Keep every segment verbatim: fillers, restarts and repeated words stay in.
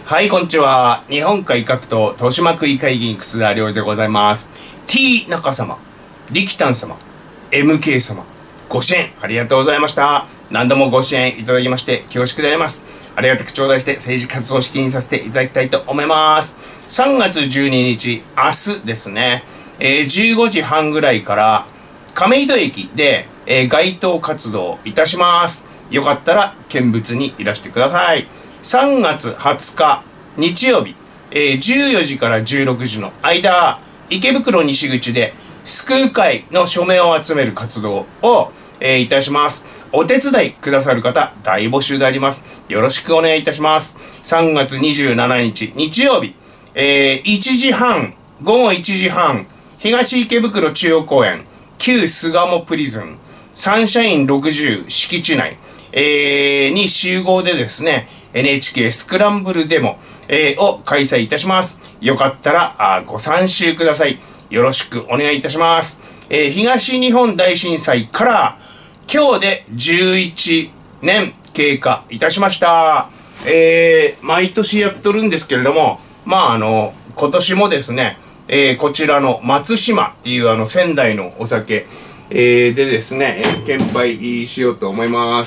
はい、こんにちは。日本海格闘豊島区議会議員楠田良でございます。T 中様、力丹様、エムケー 様、ご支援ありがとうございました。何度もご支援いただきまして恐縮であります。ありがたく頂戴して政治活動資金させていただきたいと思います。さんがつじゅうににち、明日ですね、えー、じゅうごじはんぐらいから亀戸駅で、えー、街頭活動いたします。よかったら見物にいらしてください。さんがつはつか日曜日、えー、じゅうよじからじゅうろくじの間、池袋西口で救う会の署名を集める活動を、えー、いたします。お手伝いくださる方大募集であります。よろしくお願いいたします。さんがつにじゅうしちにち日曜日、えー、いちじはん、ごごいちじはん、東池袋中央公園、旧巣鴨プリズン、サンシャインろくじゅう敷地内、えー、に集合でですね、エヌエイチケー スクランブルデモ、えー、を開催いたします。よかったらあご参集ください。よろしくお願いいたします。えー、東日本大震災から今日でじゅういちねん経過いたしました。えー、毎年やっとるんですけれども、まああの、今年もですね、えー、こちらの松島っていうあの仙台のお酒、えー、でですね、献杯しようと思います。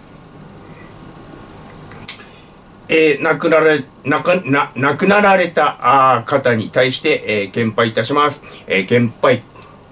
えー、亡くなられ、亡くな、亡くなられたあ方に対して、えー、献杯いたします。えー、献杯。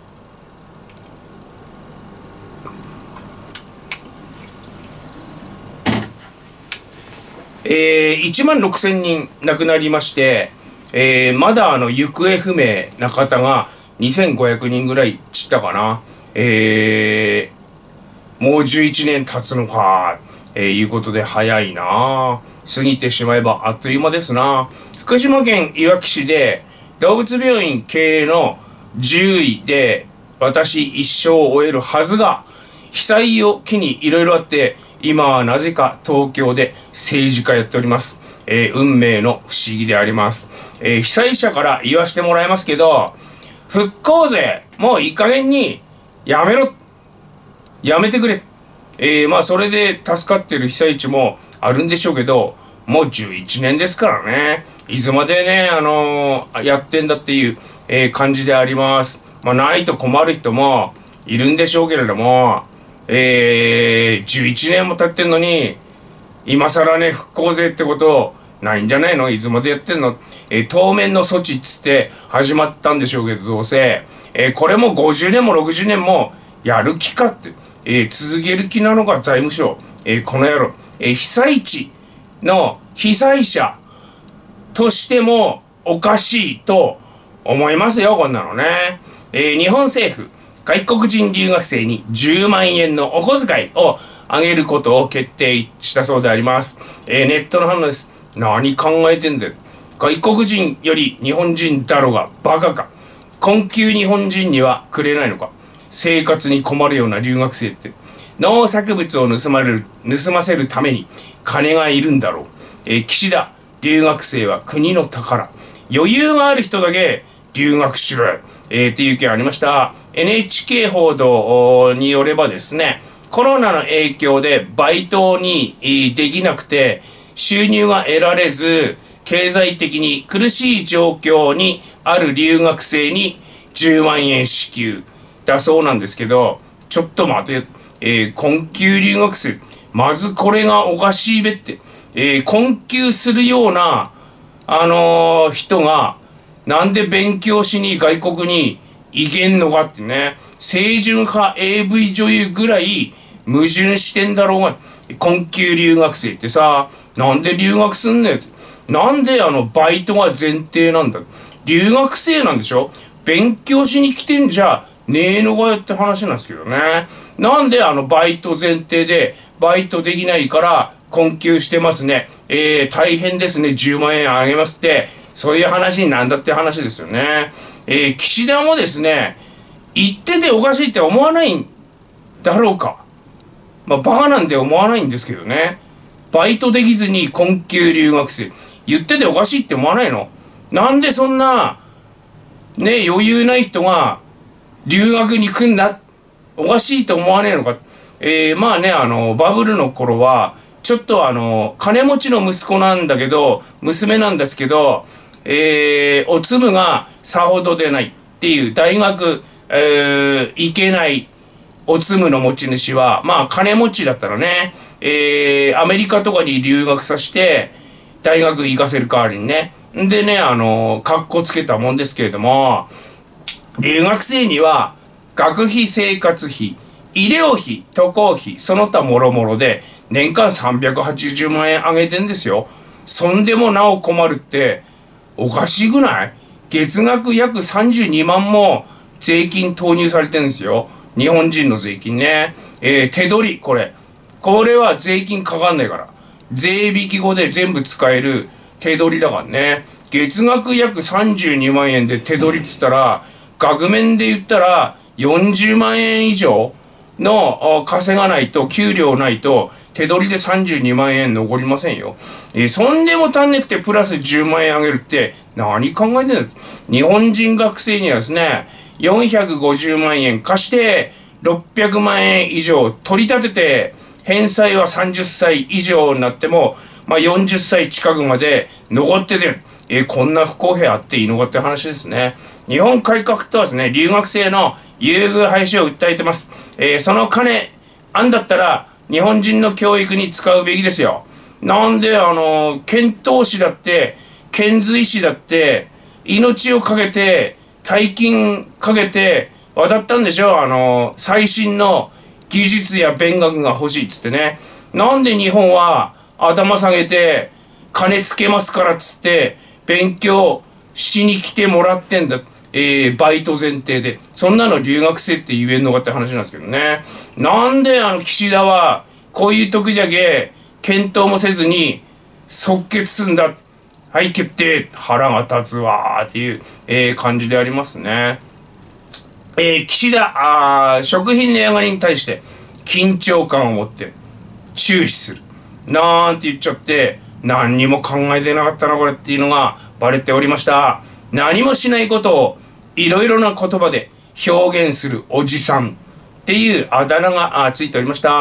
えー、いちまんろくせんにん亡くなりまして、えー、まだあの行方不明な方がにせんごひゃくにんぐらい散ったかな。えー、もうじゅういちねん経つのか、えー、いうことで早いな。過ぎてしまえばあっという間ですな。福島県いわき市で動物病院経営の獣医で私一生を終えるはずが、被災を機にいろいろあって今はなぜか東京で政治家やっております。えー、運命の不思議であります。えー、被災者から言わせてもらいますけど、復興税もういい加減にやめろ、やめてくれ。えー、まあそれで助かってる被災地もあるんでしょうけど、もうじゅういちねんですからね。いつまでね、あのー、やってんだっていう、えー、感じであります。まあないと困る人もいるんでしょうけれども、えー、じゅういちねんも経ってんのに、今更ね、復興税ってことないんじゃないの？いつまでやってんの？えー、当面の措置っつって始まったんでしょうけど、どうせ、えー、これもごじゅうねんもろくじゅうねんもやる気かって、えー、続ける気なのか財務省、えー、この野郎、えー、被災地の被災者としてもおかしいと思いますよ、こんなのね。えー、日本政府、外国人留学生にじゅうまんえんのお小遣いをあげることを決定したそうであります。えー、ネットの反応です。何考えてんだよ。外国人より日本人だろうがバカか。困窮日本人にはくれないのか。生活に困るような留学生って。農作物を盗まれる、盗ませるために金がいるんだろう。えー、岸田、留学生は国の宝。余裕がある人だけ留学しろよ。えー、っていう意見ありました。エヌエイチケー 報道によればですね、コロナの影響でバイトにできなくて収入が得られず、経済的に苦しい状況にある留学生にじゅうまんえん支給だそうなんですけど、ちょっと待て、えー、困窮留学生、まずこれがおかしいべって、えー、困窮するような、あのー、人がなんで勉強しに外国に行けんのかってね、清純派 エーブイ 女優ぐらい矛盾してんだろうが、困窮留学生ってさ、なんで留学すんねん。なんであのバイトが前提なんだ。留学生なんでしょ？勉強しに来てんじゃねえのかよって話なんですけどね。なんであのバイト前提でバイトできないから困窮してますね。えー、大変ですね。じゅうまんえんあげますって。そういう話になんだって話ですよね。えー、岸田もですね、言ってておかしいって思わないんだろうか。まあ、バカなんで思わないんですけどね。バイトできずに困窮留学生。言ってておかしいって思わないの？なんでそんな、ね、余裕ない人が留学に来んだ。おかしいと思わねえのか。えー、まあね、あの、バブルの頃は、 ちょっとあの、金持ちの息子なんだけど、娘なんですけど、えー、おつむがさほどでないっていう大学、えー、行けないおつむの持ち主は、まあ金持ちだったらね、えー、アメリカとかに留学させて、大学行かせる代わりにね。でね、あの、格好つけたもんですけれども、留学生には学費、生活費、医療費、渡航費、その他もろもろで年間さんびゃくはちじゅうまんえんあげてんですよ。そんでもなお困るっておかしくない？月額約さんじゅうにまんも税金投入されてるんですよ。日本人の税金ね。えー、手取り、これ。これは税金かかんないから。税引き後で全部使える手取りだからね。月額約さんじゅうにまんえんで手取りっつったら、額面で言ったらよんじゅうまんえん以上の稼がないと、給料ないと、手取りでさんじゅうにまんえん残りませんよ。えー、そんでも足んなくてプラスじゅうまんえんあげるって何考えてんだ。日本人学生にはですね、よんひゃくごじゅうまんえん貸してろっぴゃくまんえん以上取り立てて、返済はさんじゅっさい以上になっても、まあよんじゅっさい近くまで残っててる。えー、こんな不公平あっていいのかって話ですね。日本改革とはですね、留学生の優遇廃止を訴えてます。えー、その金、あんだったら日本人の教育に使うべきですよ。なんで、あの、遣唐使だって、遣隋使だって、命をかけて、大金かけて渡ったんでしょ。あの、最新の技術や勉学が欲しいっつってね。なんで日本は頭下げて、金つけますからっつって、勉強しに来てもらってんだ。えー、バイト前提で。そんなの留学生って言えんのかって話なんですけどね。なんであの岸田は、こういう時だけ検討もせずに即決すんだ。はい、決定。腹が立つわーっていう、えー、感じでありますね。えー、岸田、あ食品値上がりに対して緊張感を持って注視する。なんて言っちゃって、何にも考えてなかったなこれっていうのがバレておりました。何もしないことをいろいろな言葉で表現するおじさんっていうあだ名がついておりました。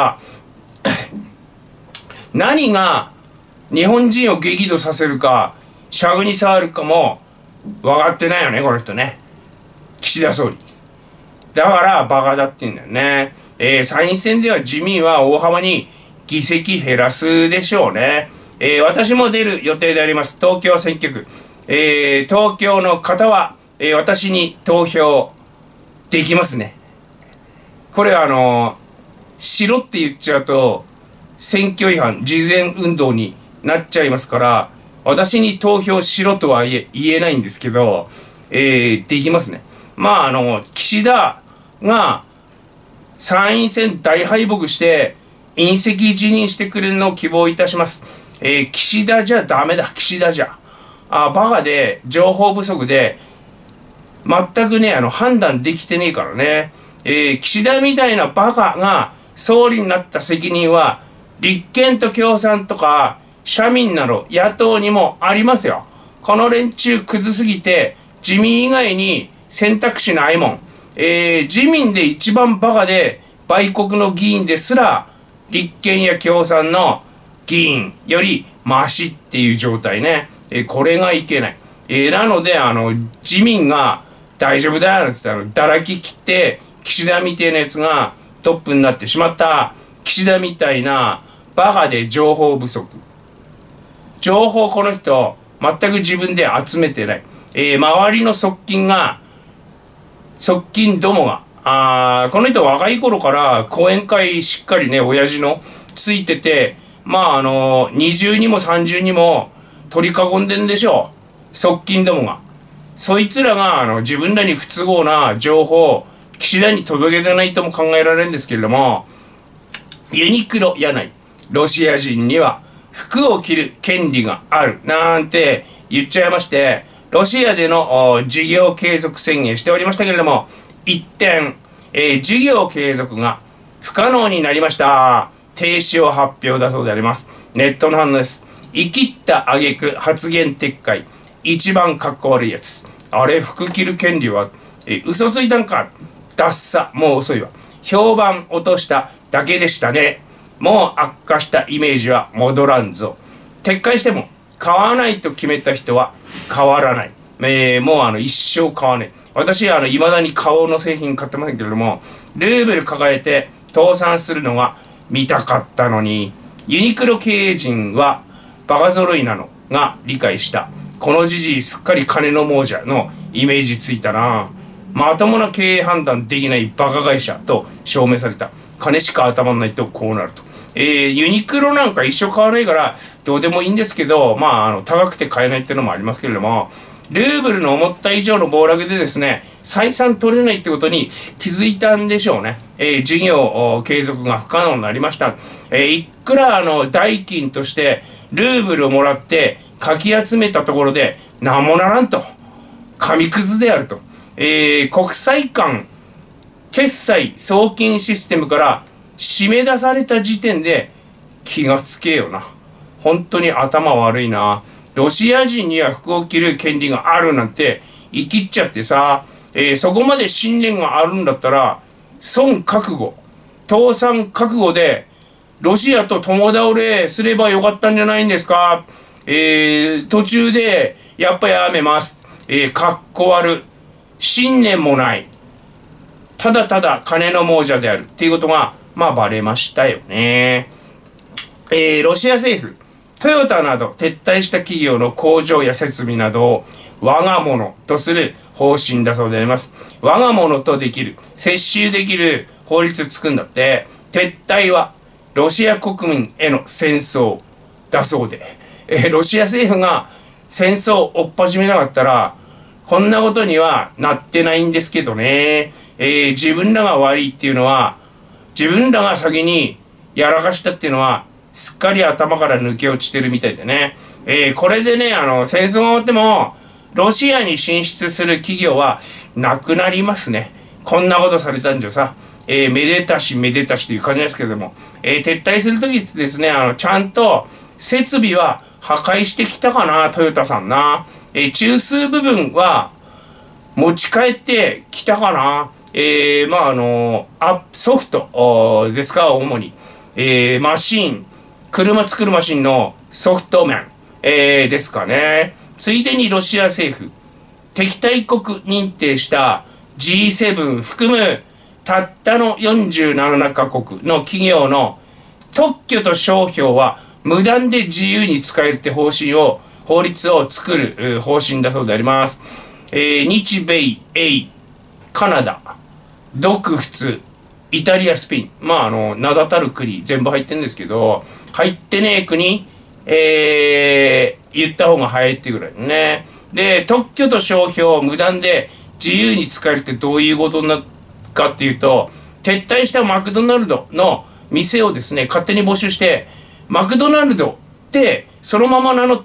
何が日本人を激怒させるか、しゃぐに触るかも分かってないよね、この人ね。岸田総理。だからバカだって言うんだよね。えー、参院選では自民は大幅に議席減らすでしょうね。えー、私も出る予定であります。東京選挙区。えー、東京の方は、えー、私に投票できますね。これあのー、しろって言っちゃうと、選挙違反、事前運動になっちゃいますから、私に投票しろとは言え、言えないんですけど、えー、できますね。まああの、岸田が参院選大敗北して、隕石辞任してくれるのを希望いたします。えー、岸田じゃダメだ、岸田じゃ。あ、バカで、情報不足で、全くね、あの、判断できてねえからね。えー、岸田みたいなバカが総理になった責任は、立憲と共産とか、社民など野党にもありますよ。この連中クズすぎて、自民以外に選択肢ないもん。えー、自民で一番バカで、売国の議員ですら、立憲や共産の議員よりマシっていう状態ね。えー、これがいけない。えー、なので、あの、自民が大丈夫だよって、あの、だらき切って、岸田みたいなやつがトップになってしまった。岸田みたいなバカで情報不足。情報この人、全く自分で集めてない。えー、周りの側近が、側近どもが、あこの人若い頃から講演会しっかりね、親父のついてて、まああの、二重にも三重にも取り囲んでんでしょう。側近どもが。そいつらがあの自分らに不都合な情報を岸田に届けてないとも考えられるんですけれども、ユニクロやない。ロシア人には服を着る権利がある。なんて言っちゃいまして、ロシアでの事業継続宣言しておりましたけれども、一転、えー、事業継続が不可能になりました。停止を発表だそうであります。ネットの反応です。生きった挙句発言撤回。一番かっこ悪いやつ。あれ、服着る権利は、えー、嘘ついたんか。ダッサ。もう遅いわ。評判落としただけでしたね。 もう悪化したイメージは戻らんぞ。撤回しても買わないと決めた人は変わらない。えー、もうあの一生買わない。私はあの未だに顔の製品買ってませんけれども、ルーブル抱えて倒産するのが見たかったのに、ユニクロ経営陣はバカ揃いなのが理解した。このじじいすっかり金の亡者のイメージついたな。まともな経営判断できないバカ会社と証明された。金しか頭んないとこうなると。えー、ユニクロなんか一生買わないからどうでもいいんですけど、まあ、あの高くて買えないっていうのもありますけれども、ルーブルの思った以上の暴落でですね、採算取れないってことに気づいたんでしょうね。えー、事業継続が不可能になりました。えー、いくらあの代金としてルーブルをもらってかき集めたところで何もならんと。紙くずであると。えー、国際間決済送金システムから締め出された時点で気がつけよな。本当に頭悪いな。ロシア人には服を着る権利があるなんて言い切っちゃってさ、えー、そこまで信念があるんだったら、損覚悟、倒産覚悟でロシアと共倒れすればよかったんじゃないんですか。えー、途中でやっぱやめます。えー、かっこ悪い。信念もない。ただただ金の亡者であるっていうことが、まあバレましたよね。えー、ロシア政府、トヨタなど撤退した企業の工場や設備などを我が物とする方針だそうであります。我が物とできる、接収できる法律つくんだって、撤退はロシア国民への戦争だそうで、えー、ロシア政府が戦争を追っ始めなかったら、こんなことにはなってないんですけどね。えー、自分らが悪いっていうのは、自分らが先にやらかしたっていうのは、すっかり頭から抜け落ちてるみたいでね。えー、これでね、あの、戦争が終わっても、ロシアに進出する企業はなくなりますね。こんなことされたんじゃさ、えー、めでたしめでたしという感じですけれども、えー、撤退するときですね、あの、ちゃんと設備は破壊してきたかな、トヨタさんな。えー、中枢部分は持ち帰ってきたかな。えー、まあ、あのー、ソフトですか、主に。えー、マシン、車作るマシンのソフト面、えー、ですかね。ついでにロシア政府、敵対国認定した ジーセブン 含むたったのよんじゅうななカ国の企業の特許と商標は無断で自由に使えるって方針を、法律を作る方針だそうであります。えー、日米、英、カナダ、独仏、イタリア、スペイン。まあ、あの、名だたる国全部入ってるんですけど、入ってねえ国、えー、言った方が早いっていうぐらいね。で、特許と商標を無断で自由に使えるってどういうことなかっていうと、撤退したマクドナルドの店をですね、勝手に募集して、マクドナルドってそのまま名乗って、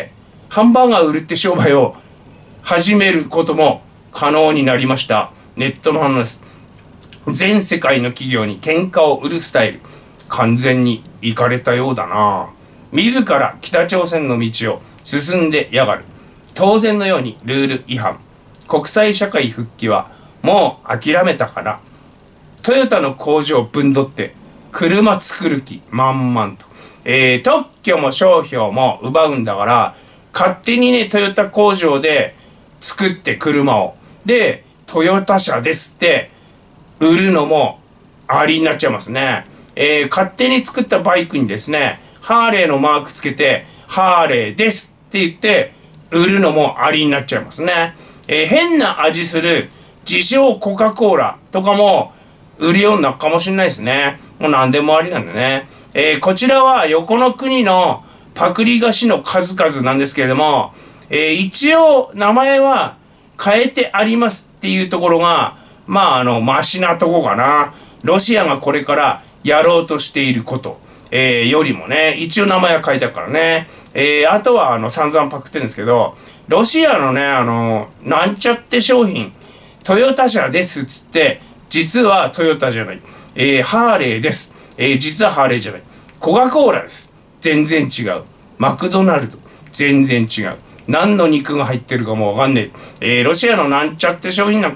ハンバーガー売るって商売を始めることも可能になりました。ネットの話です。全世界の企業に喧嘩を売るスタイル、完全にいかれたようだな。自ら北朝鮮の道を進んでやがる。当然のようにルール違反。国際社会復帰はもう諦めたから。トヨタの工場をぶんどって車作る気満々と。えー、特許も商標も奪うんだから、勝手にね、トヨタ工場で作って車を。で、トヨタ車ですって売るのもありになっちゃいますね。えー、勝手に作ったバイクにですね、ハーレーのマークつけて、ハーレーですって言って売るのもありになっちゃいますね。えー、変な味する自称コカ・コーラとかも売るようになるかもしれないですね。もう何でもありなんでね。えー、こちらは横の国のパクリ菓子の数々なんですけれども、えー、一応名前は変えてありますっていうところが、まああの、マシなとこかな。ロシアがこれからやろうとしていること、えー、よりもね、一応名前は書いてあるからね。えー、あとはあの、散々パクってるんですけど、ロシアのね、あの、なんちゃって商品、トヨタ車ですっつって、実はトヨタじゃない。えー、ハーレーです。えー、実はハーレーじゃない。コカ・コーラです。全然違う。マクドナルド。全然違う。何の肉が入ってるかもわかんねえ。えー、ロシアのなんちゃって商品なんか、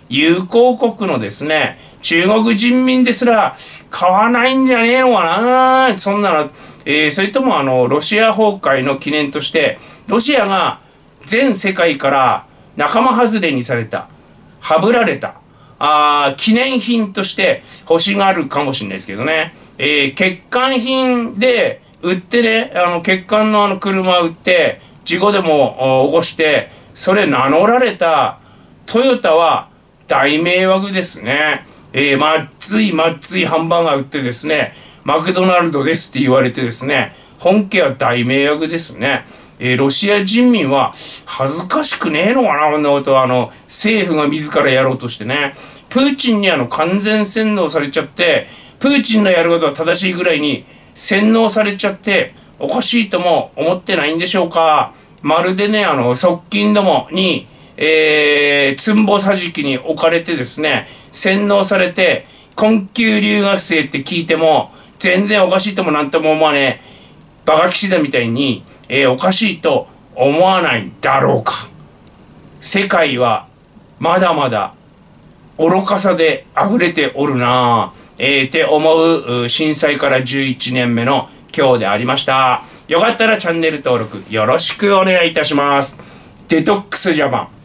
友好国のですね、中国人民ですら買わないんじゃねえのかな。そんなの、えー、それともあの、ロシア崩壊の記念として、ロシアが全世界から仲間外れにされた、はぶられた、あ記念品として欲しがるかもしれないですけどね。えー、欠陥品で売ってね、あの、欠陥のあの車売って、事故でも起こして、それ名乗られたトヨタは大迷惑ですね。えー、まっついまっついハンバーガー売ってですね、マクドナルドですって言われてですね、本家は大迷惑ですね。えー、ロシア人民は恥ずかしくねえのかな、こんなことは、あの、政府が自らやろうとしてね。プーチンにあの、完全洗脳されちゃって、プーチンのやることは正しいぐらいに洗脳されちゃって、おかしいとも思ってないんでしょうか。まるでね、あの、側近どもに、えー、つんぼ桟敷に置かれてですね、洗脳されて、困窮留学生って聞いても、全然おかしいともなんとも思わねえ、バカ騎士だみたいに、えー、おかしいと思わないだろうか。世界はまだまだ愚かさで溢れておるなぁ、えー、って思う震災からじゅういちねんめの今日でありました。よかったらチャンネル登録よろしくお願いいたします。デトックスジャパン。